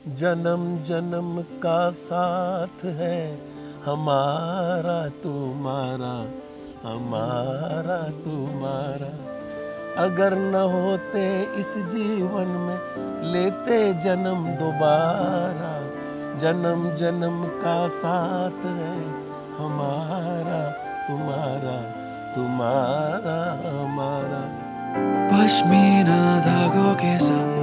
जन्म जन्म का साथ है हमारा तुम्हारा, हमारा तुम्हारा। अगर न होते इस जीवन में लेते जन्म दोबारा, जन्म जन्म का साथ है हमारा तुम्हारा, तुम्हारा हमारा। पश्मीना धागों के संग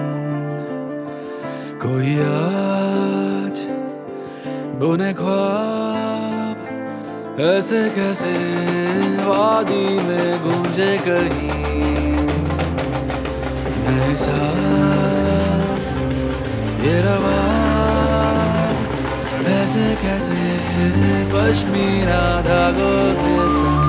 कोई आज बुने ख्वाब, ऐसे कैसे वादी में गूंजे कहीं नए सांस ये रवा, ऐसे कैसे पश्मीना धागों के संग।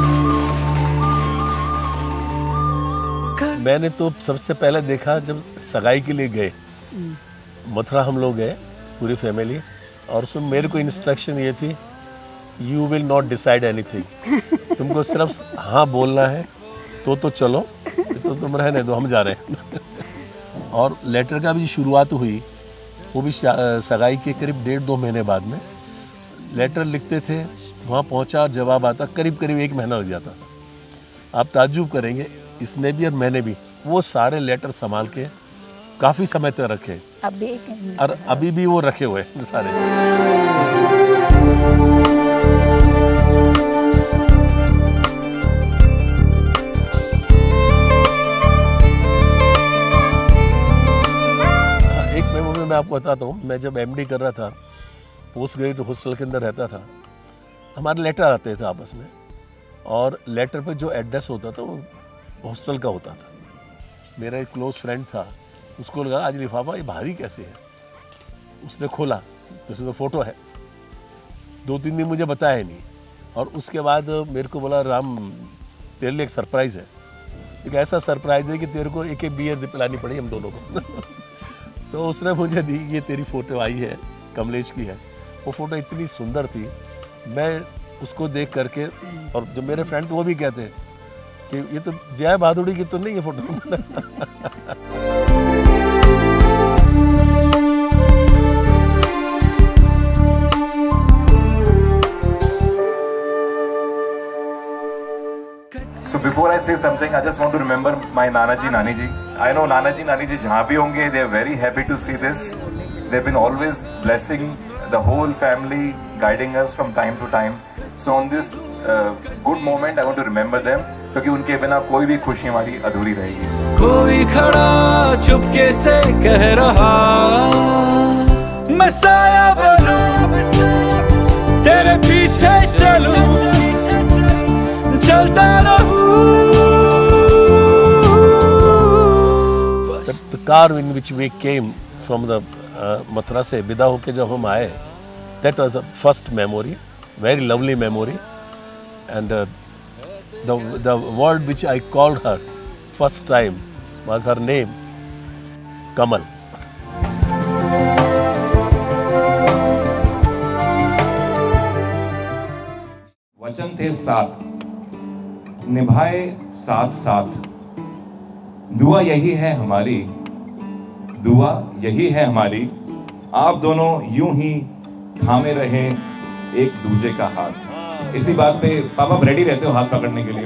मैंने तो सबसे पहले देखा जब सगाई के लिए गए, मथुरा हम लोग गए पूरी फैमिली, और उसमें मेरे को इंस्ट्रक्शन ये थी, you will not decide anything, तुमको सिर्फ हाँ बोलना है, तो चलो, तो तुम रहने दो, हम जा रहे हैं। और लेटर का भी शुरुआत हुई, वो भी सगाई के करीब 1.5-2 महीने बाद में। लेटर लिखते थे, वहाँ पहुँचा, जवाब आता करीब करीब 1 महीना लग जाता था। आप ताज्जुब करेंगे, इसने भी और मैंने भी वो सारे लेटर संभाल के काफ़ी समय तक रखे, और अभी भी वो रखे हुए सारे। एक मेमोरी मैं आपको बताता हूँ। मैं जब एमडी कर रहा था, पोस्ट ग्रेजुएट हॉस्टल के अंदर रहता था, हमारे लेटर आते थे आपस में, और लेटर पे जो एड्रेस होता था वो हॉस्टल का होता था। मेरा एक क्लोज फ्रेंड था, उसको लगा आज लिफाफा ये भारी कैसे है, उसने खोला तो इसमें तो फ़ोटो है। 2-3 दिन मुझे बताया ही नहीं, और उसके बाद मेरे को बोला, राम तेरे लिए एक सरप्राइज़ है, एक ऐसा सरप्राइज़ है कि तेरे को एक बियर पिलानी पड़ी हम दोनों को। तो उसने मुझे दी, ये तेरी फ़ोटो आई है, कमलेश की है। वो फ़ोटो इतनी सुंदर थी, मैं उसको देख करके, और जो मेरे फ्रेंड वो भी कहते हैं कि ये तो जया बहादुरी की तो नहीं है photo. So before I say something, I just want to remember my Nana ji, Nani ji. I know Nana ji, Nani ji जहाँ भी होंगे, they are very happy to see this. They've been always blessing the whole family, guiding us from time to time. So on this good moment, I want to remember them, क्योंकि उनके बिना कोई भी खुशी हमारी अधूरी रहेगी। कोई खड़ा चुपके से कह रहा, मैं साया बनूं, तेरे पीछे चलूं, चलता रहूं। The car in which we came from the Mathura से विदा होके जब हम आए, that was a first memory, very lovely memory, and the word which I called her first time was her name, Kamal. वचन थे 7, निभाए साथ साथ, दुआ यही है हमारी, दुआ यही है हमारी, आप दोनों यूं ही थामे रहे एक दूजे का हाथ। इसी बात पे पापा रेडी रहते हो हाथ पकड़ने के लिए।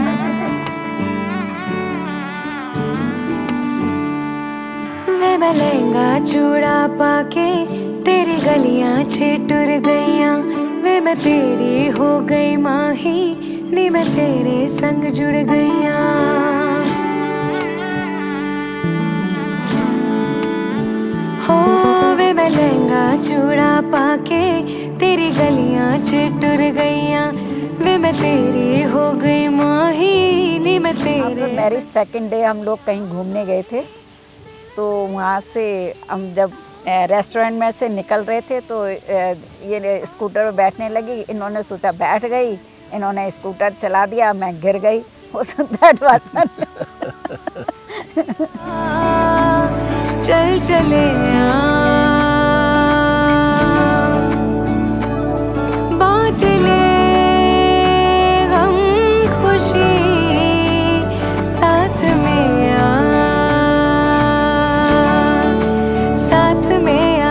वे मैं लहंगा चूड़ा पाके तेरी गलियां छिटुर गईयां, वे मैं तेरी हो गई माही, नी मैं तेरे संग जुड़ गईयां। हो वे मैं लहंगा चूड़ा पाके तेरी गलियां छिटुर गईयां, वे मैं तेरी हो गई माही, नी मैं तेरे। मैरिज सेकंड डे हम लोग कहीं घूमने गए थे, तो वहाँ से हम जब रेस्टोरेंट में से निकल रहे थे तो ये स्कूटर पर बैठने लगी, इन्होंने सोचा बैठ गई, इन्होंने स्कूटर चला दिया, मैं गिर गई। दैट वाज चल चले बांट ले गम खुशी साथ में, साथ में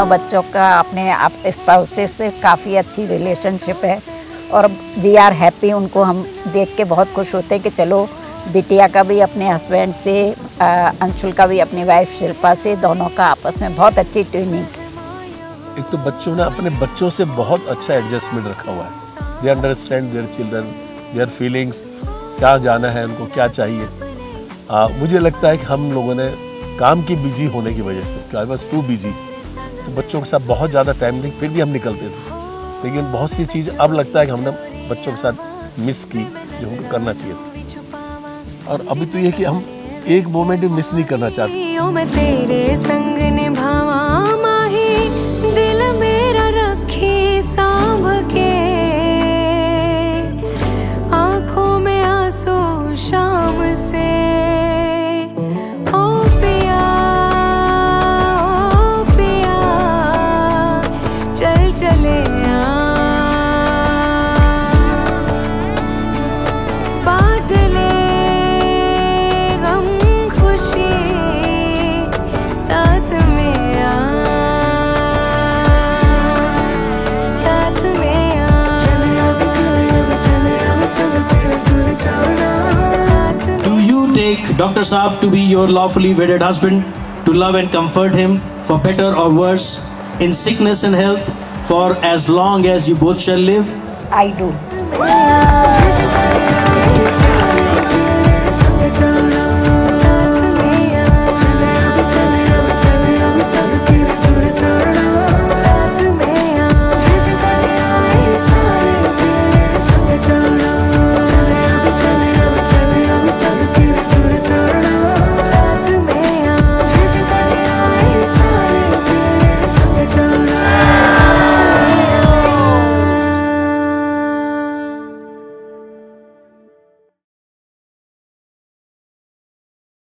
बच्चों का अपने आप स्पाउसेस से काफ़ी अच्छी रिलेशनशिप है और वी आर हैप्पी। उनको हम देख के बहुत खुश होते हैं कि चलो बिटिया का भी अपने हस्बैंड से, अंशुल का भी अपनी वाइफ शिल्पा से, दोनों का आपस में बहुत अच्छी ट्यूनिंग। एक तो बच्चों ने अपने बच्चों से बहुत अच्छा एडजस्टमेंट रखा हुआ है। They understand their children, their feelings, क्या जाना है उनको, क्या चाहिए। मुझे लगता है कि हम लोगों ने काम की बिजी होने की वजह से, आई वॉज टू बिजी, तो बच्चों के साथ बहुत ज़्यादा टाइम नहीं, फिर भी हम निकलते थे। लेकिन बहुत सी चीज़ अब लगता है कि हमने बच्चों के साथ मिस की, जो हमको करना चाहिए था। और अभी तो ये कि हम एक मोमेंट भी मिस नहीं करना चाहते। मैं तेरे संग निभावा माही, दिल मेरा रखी सांभ के, आंखों में आंसू शाम से। ओ पिया चल चले बांट ले गम खुशी, साथ में आ, साथ में आ, Do you take Dr. Saab to be your lawfully wedded husband, to love and comfort him for better or worse, in sickness and health, for as long as you both shall live? I do.